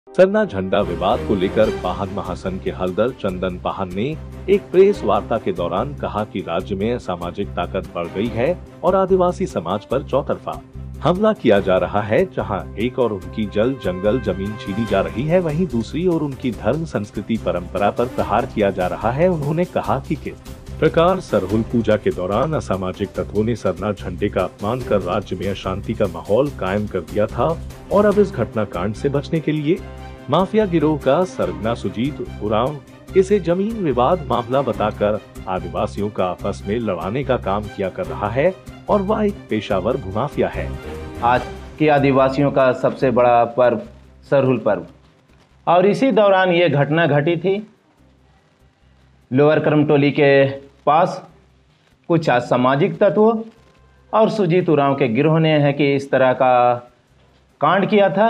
सरना झंडा विवाद को लेकर पाहन महासंघ के हलदर चंदन पाहन ने एक प्रेस वार्ता के दौरान कहा कि राज्य में सामाजिक ताकत बढ़ गई है और आदिवासी समाज पर चौतरफा हमला किया जा रहा है। जहां एक और उनकी जल जंगल जमीन छीनी जा रही है, वहीं दूसरी ओर उनकी धर्म संस्कृति परंपरा पर प्रहार किया जा रहा है। उन्होंने कहा कि किस प्रकार सरहुल पूजा के दौरान असामाजिक तत्वों ने सरना झंडे का अपमान कर राज्य में अशांति का माहौल कायम कर दिया था और अब इस घटना कांड से बचने के लिए माफिया गिरोह का सरगना सुजीत उरांव इसे जमीन विवाद मामला बताकर आदिवासियों का आपस में लड़ाने का काम किया कर रहा है और वह एक पेशावर भूमाफिया है। आज के आदिवासियों का सबसे बड़ा पर्व सरहुल पर्व, और इसी दौरान ये घटना घटी थी। लोअर करमटोली के पास कुछ असामाजिक तत्वों और सुजीत उरांव के गिरोह ने है कि इस तरह का कांड किया था,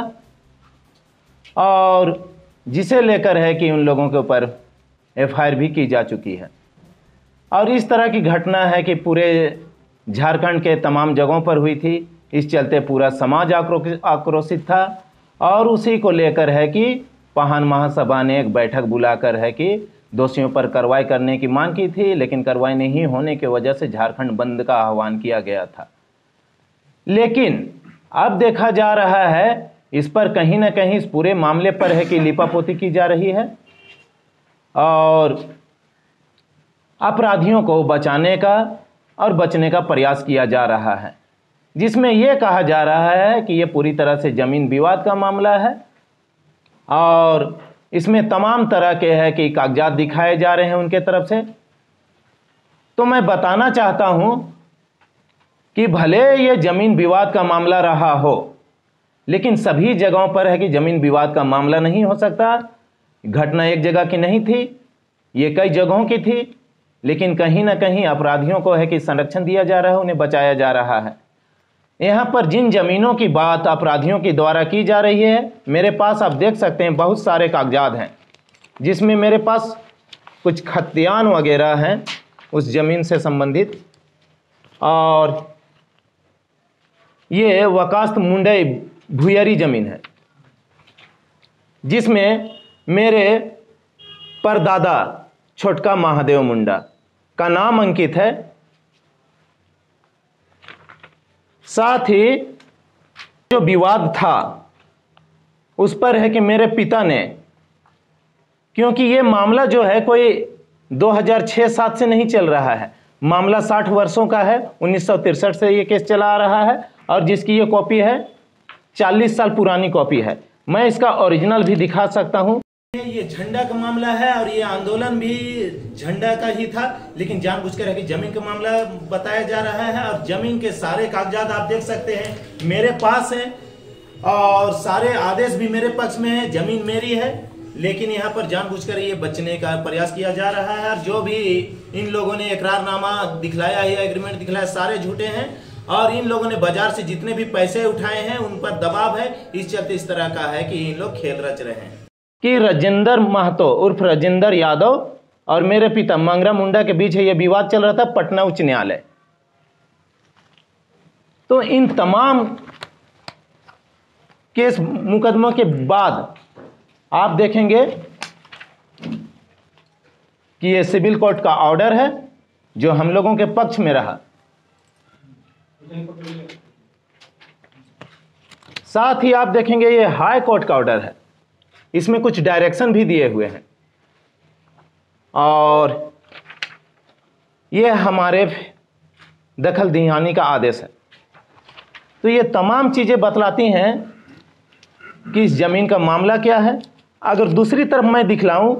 और जिसे लेकर है कि उन लोगों के ऊपर एफआईआर भी की जा चुकी है। और इस तरह की घटना है कि पूरे झारखंड के तमाम जगहों पर हुई थी। इस चलते पूरा समाज आक्रोशित था, और उसी को लेकर है कि पाहन महासभा ने एक बैठक बुलाकर है कि दोषियों पर कार्रवाई करने की मांग की थी, लेकिन कार्रवाई नहीं होने की वजह से झारखंड बंद का आह्वान किया गया था। लेकिन अब देखा जा रहा है इस पर कहीं ना कहीं इस पूरे मामले पर है कि लिपापोती की जा रही है और अपराधियों को बचाने का और बचने का प्रयास किया जा रहा है, जिसमें यह कहा जा रहा है कि यह पूरी तरह से जमीन विवाद का मामला है और इसमें तमाम तरह के है कि कागजात दिखाए जा रहे हैं उनके तरफ से। तो मैं बताना चाहता हूं कि भले ये जमीन विवाद का मामला रहा हो, लेकिन सभी जगहों पर है कि जमीन विवाद का मामला नहीं हो सकता। घटना एक जगह की नहीं थी, ये कई जगहों की थी, लेकिन कहीं ना कहीं अपराधियों को है कि संरक्षण दिया जा रहा है, उन्हें बचाया जा रहा है। यहाँ पर जिन जमीनों की बात अपराधियों के द्वारा की जा रही है, मेरे पास आप देख सकते हैं बहुत सारे कागजात हैं, जिसमें मेरे पास कुछ खतियान वगैरह हैं उस जमीन से संबंधित, और ये वकास्त मुंडई भुयरी जमीन है, जिसमें मेरे परदादा छोटका महादेव मुंडा का नाम अंकित है। साथ ही जो विवाद था उस पर है कि मेरे पिता ने, क्योंकि ये मामला जो है कोई 2006-07 से नहीं चल रहा है, मामला 60 वर्षों का है। 1963 से ये केस चला आ रहा है और जिसकी ये कॉपी है 40 साल पुरानी कॉपी है। मैं इसका ओरिजिनल भी दिखा सकता हूं। ये झंडा का मामला है और ये आंदोलन भी झंडा का ही था, लेकिन जानबूझकर है कि जमीन का मामला बताया जा रहा है। और जमीन के सारे कागजात आप देख सकते हैं मेरे पास है और सारे आदेश भी मेरे पक्ष में है। जमीन मेरी है, लेकिन यहाँ पर जानबूझकर ये बचने का प्रयास किया जा रहा है। और जो भी इन लोगों ने इकरारनामा दिखलाया है, एग्रीमेंट दिखलाया, सारे झूठे हैं। और इन लोगों ने बाजार से जितने भी पैसे उठाए हैं उन पर दबाव है। इस चलते इस तरह का है कि इन लोग खेल रच रहे हैं कि राजेंद्र महतो उर्फ राजेंद्र यादव और मेरे पिता मंगरा मुंडा के बीच ये विवाद चल रहा था पटना उच्च न्यायालय। तो इन तमाम केस मुकदमों के बाद आप देखेंगे कि ये सिविल कोर्ट का ऑर्डर है जो हम लोगों के पक्ष में रहा। साथ ही आप देखेंगे ये हाई कोर्ट का ऑर्डर है, इसमें कुछ डायरेक्शन भी दिए हुए हैं, और ये हमारे दखल दिहानी का आदेश है। तो ये तमाम चीजें बतलाती हैं कि इस जमीन का मामला क्या है। अगर दूसरी तरफ मैं दिखलाऊं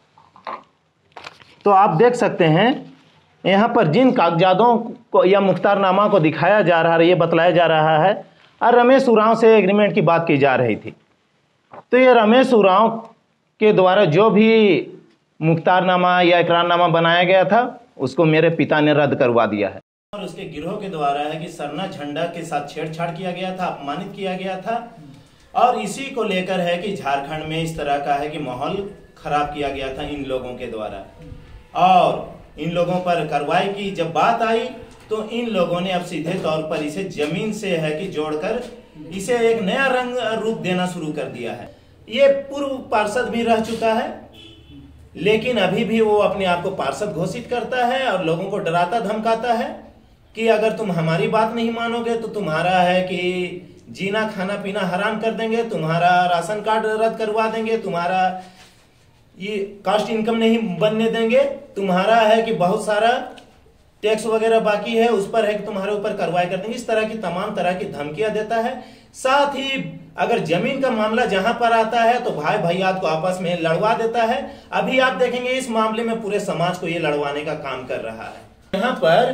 तो आप देख सकते हैं यहाँ पर जिन कागजातों को या मुख्तारनामा को दिखाया जा रहा है, ये बतलाया जा रहा है, और रमेश उरांव से एग्रीमेंट की बात की जा रही थी। तो ये रमेश उरांव के द्वारा जो भी मुख्तारनामा या इकरारनामा बनाया गया था उसको मेरे पिता ने रद्द करवा दिया है। और उसके गिरोह के द्वारा है कि सरना झंडा के साथ छेड़छाड़ किया गया था, अपमानित किया गया था। और इसी को लेकर है कि झारखंड में इस तरह का है कि माहौल खराब किया गया था इन लोगों के द्वारा, और इन लोगों पर कार्रवाई की जब बात आई तो इन लोगों ने अब सीधे तौर पर इसे जमीन से है कि जोड़कर इसे एक नया रंग रूप देना शुरू कर दिया है। ये पूर्व पार्षद भी रह चुका है, लेकिन अभी भी वो अपने आप को पार्षद घोषित करता है और लोगों को डराता धमकाता है कि अगर तुम हमारी बात नहीं मानोगे तो तुम्हारा है कि जीना खाना पीना हराम कर देंगे, तुम्हारा राशन कार्ड रद्द करवा देंगे, तुम्हारा ये कास्ट इनकम नहीं बनने देंगे, तुम्हारा है कि बहुत सारा टैक्स वगैरह बाकी है उस पर है कि तुम्हारे ऊपर कार्रवाई कर देंगे। इस तरह की तमाम तरह की धमकियां देता है। साथ ही अगर जमीन का मामला जहां पर आता है तो भाई भैयात को आपस में लड़वा देता है। अभी आप देखेंगे इस मामले में पूरे समाज को ये लड़वाने का काम कर रहा है। यहाँ पर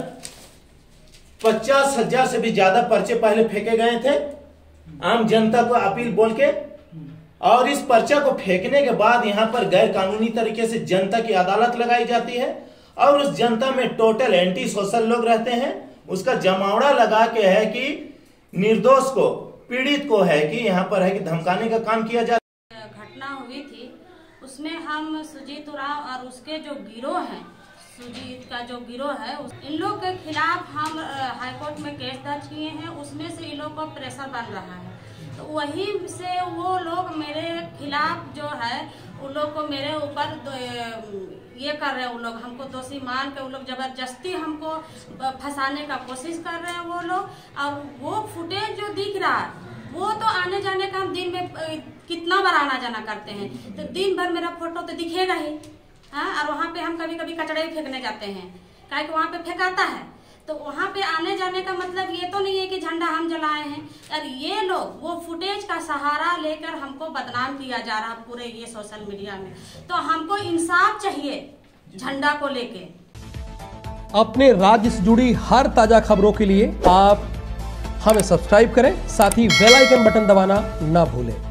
50,000 से भी ज्यादा पर्चे पहले फेंके गए थे आम जनता को अपील बोल के, और इस पर्चा को फेंकने के बाद यहाँ पर गैर कानूनी तरीके से जनता की अदालत लगाई जाती है और उस जनता में टोटल एंटी सोशल लोग रहते हैं। उसका जमावड़ा लगा के है कि निर्दोष को, पीड़ित को है कि यहाँ पर है कि धमकाने का काम किया जाता है। घटना हुई थी उसमें हम सुजीत उरांव और उसके जो गिरोह हैं, सुजीत का जो गिरोह है इन लोग के खिलाफ हम हाईकोर्ट में केस दर्ज किए हैं। उसमें से इन लोग को प्रेशर बन रहा है, तो वहीं से वो लोग मेरे खिलाफ जो है उन लोग को मेरे ऊपर ये कर रहे हैं। उन लोग हमको दोषी मान के उन लोग जबरदस्ती हमको फंसाने का कोशिश कर रहे हैं वो लोग। और वो फुटेज जो दिख रहा है वो तो आने जाने का हम दिन में कितना बार आना जाना करते हैं, तो दिन भर मेरा फोटो तो दिखेगा ही। हाँ, और वहाँ पे हम कभी कभी कचड़े फेंकने जाते हैं, काहे कि वहाँ पे फेंकाता है, तो वहाँ पे आने जाने का मतलब ये तो नहीं है कि झंडा हम जलाए हैं। और ये लोग वो फुटेज का सहारा लेकर हमको बदनाम किया जा रहा पूरे ये सोशल मीडिया में। तो हमको इंसाफ चाहिए झंडा को लेके। अपने राज्य से जुड़ी हर ताजा खबरों के लिए आप हमें सब्सक्राइब करें, साथ ही बेल आइकन बटन दबाना ना भूलें।